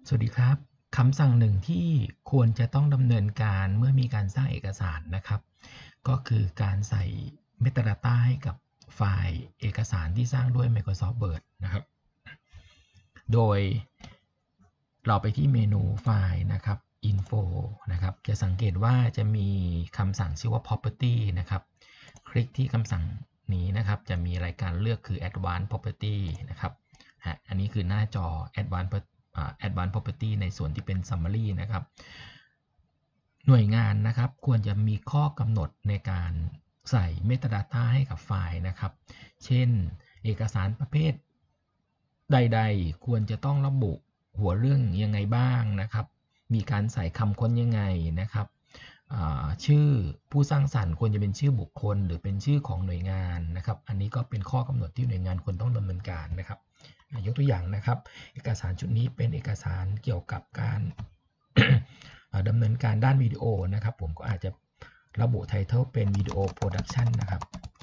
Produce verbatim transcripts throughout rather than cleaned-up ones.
สวัสดีครับคำสั่งหนึ่งที่ควรจะต้องดำเนินการเมื่อมีการสร้างเอกสารนะครับก็คือการใส่ Metadata ให้กับไฟล์เอกสารที่สร้างด้วย Microsoft Word นะครับโดยเราไปที่เมนูไฟล์นะครับ Info นะครับจะสังเกตว่าจะมีคำสั่งชื่อว่า Property นะครับคลิกที่คำสั่งนี้นะครับจะมีรายการเลือกคือ Advanced Property นะครับอันนี้คือหน้าจอ Advanced Advanced Property ในส่วนที่เป็น Summary นะครับหน่วยงานนะครับควรจะมีข้อกำหนดในการใส่ Metadata ให้กับไฟล์นะครับเช่นเอกสารประเภทใดๆควรจะต้องระบุหัวเรื่องยังไงบ้างนะครับมีการใส่คำค้นยังไงนะครับชื่อผู้สร้างสรรค์ควรจะเป็นชื่อบุคคลหรือเป็นชื่อของหน่วยงานนะครับอันนี้ก็เป็นข้อกำหนดที่หน่วยงานควรต้องดำเนินการนะครับยกตัวอย่างนะครับเอกสารชุดนี้เป็นเอกสารเกี่ยวกับการ ดำเนินการด้านวิดีโอนะครับผมก็อาจจะระบุ Title เป็นวิดีโอ Production นะครับ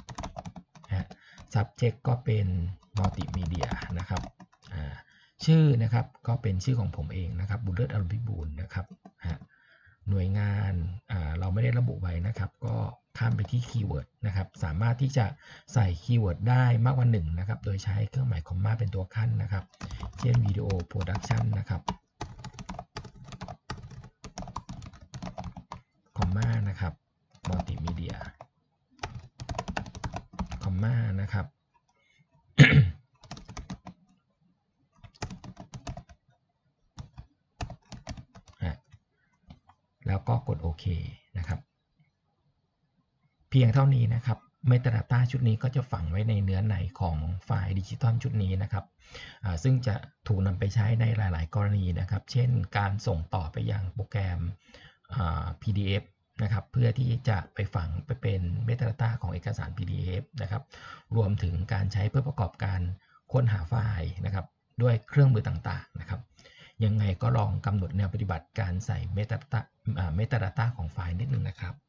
Subject ก็เป็น Multimedia นะครับชื่อนะครับก็เป็นชื่อของผมเองนะครับบุญเลิศอรุณพิบูลนะครับหน่วยงานเราไม่ได้ระบุไว้นะครับก็ข้ามไปที่คีย์เวิร์ดนะครับสามารถที่จะใส่คีย์เวิร์ดได้มากกว่าหนึ่งนะครับโดยใช้เครื่องหมายคอมมาเป็นตัวขั้นนะครับเช่นวิดีโอ Production นะครับคอมมานะครับมัลติมีเดียคอมมานะครับ แล้วก็กดโอเคนะครับเพียงเท่านี้นะครับ Metadata ชุดนี้ก็จะฝังไว้ในเนื้อในของไฟล์ดิจิตอลชุดนี้นะครับซึ่งจะถูกนำไปใช้ในหลายๆกรณีนะครับเช่นการส่งต่อไปยังโปรแกรม พี ดี เอฟ นะครับเพื่อที่จะไปฝังไปเป็น Metadata ของเอกสาร พี ดี เอฟ นะครับรวมถึงการใช้เพื่อประกอบการค้นหาไฟล์นะครับด้วยเครื่องมือต่างๆนะครับยังไงก็ลองกำหนดแนวปฏิบัติการใส่ Metadata Metadata ของไฟล์นิดนึงนะครับ